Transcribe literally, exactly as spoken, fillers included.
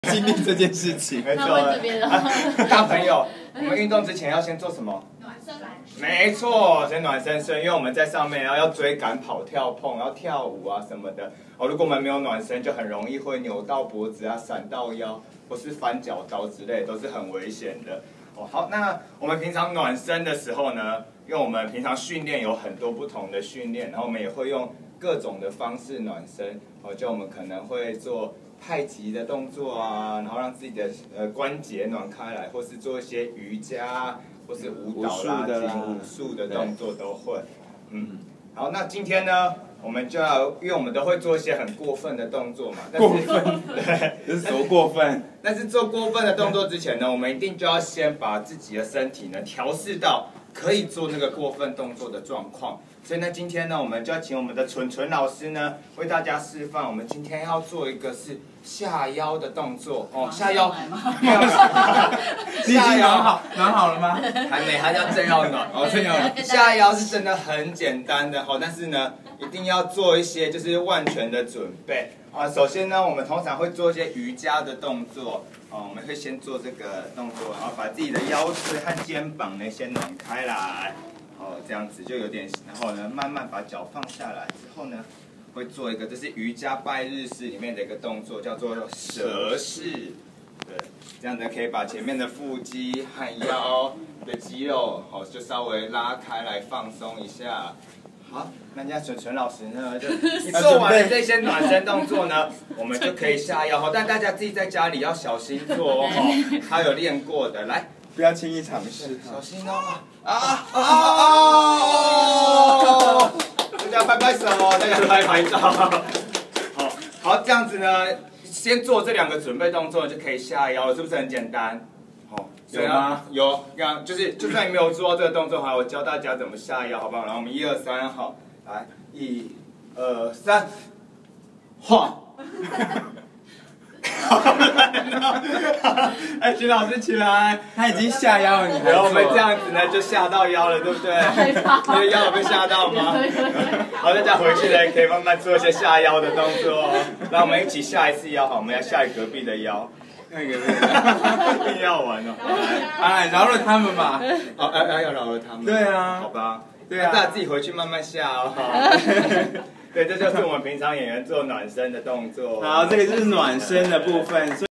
经历这件事情。 没错。大朋友，我们运动之前要先做什么？ 暖身。 没错，先暖身身，因为我们在上面要要追赶、跑、跳、碰，要跳舞啊什么的。哦，如果我们没有暖身，就很容易会扭到脖子啊、闪到腰，或是翻脚刀之类，都是很危险的。哦，好，那我们平常暖身的时候呢，因为我们平常训练有很多不同的训练，然后我们也会用各种的方式暖身。哦，就我们可能会做太极的动作啊，然后让自己的呃关节暖开来，或是做一些瑜伽，或是舞蹈拉筋、武术的动作都会。嗯，好，那今天呢，我们就要，因为我们都会做一些很过分的动作嘛。 过分？对，这是多过分？ 但是做过分的动作之前呢，我们一定就要先把自己的身体呢调试到可以做那个过分动作的状况。所以呢，今天呢，我们就要请我们的纯纯老师呢，为大家示范。我们今天要做一个是下腰的动作哦，下腰没有， 你已经暖好暖好了吗？ 还没，还要正要暖哦，正要暖。 下腰是真的很简单的哦，但是呢，一定要做一些就是万全的准备啊。首先呢，我们通常会做一些瑜伽的动作哦，我们会先做这个动作，然后把自己的腰椎和肩膀呢先暖开来。哦，这样子就有点，然后呢，慢慢把脚放下来之后呢，会做一个，这是瑜伽拜日式里面的一个动作，叫做蛇式。对，这样子可以把前面的腹肌和腰的肌肉，哦，就稍微拉开来放松一下。好，那家纯纯老师呢，就你做完了这些暖身动作呢，我们就可以下腰。但大家自己在家里要小心做哦，他有练过的，来。 不要轻易尝试， 小心哦！啊啊啊！大家拍拍手，大家拍拍照。好，好，这样子呢，先做这两个准备动作就可以下腰了，是不是很简单？好， 有吗？ 有，这样就是就算你没有做到这个动作，好，我教大家怎么下腰，好不好？然后我们一二三，好，来，一、二、三，晃。哎，徐老师起来， 他已经下腰了，你还然后我们这样子呢，就吓到腰了，对不对？你的腰有被吓到吗？好，大家回去呢，可以慢慢做一些下腰的动作哦。那我们一起下一次腰，好，我们要下隔壁的腰。那个，一定要玩哦。 哎，饶了他们吧。 哦，要要要饶了他们。 对啊。 好吧。 对啊。 大家自己回去慢慢下哦。对，这就是我们平常演员做暖身的动作。 好，这个就是暖身的部分。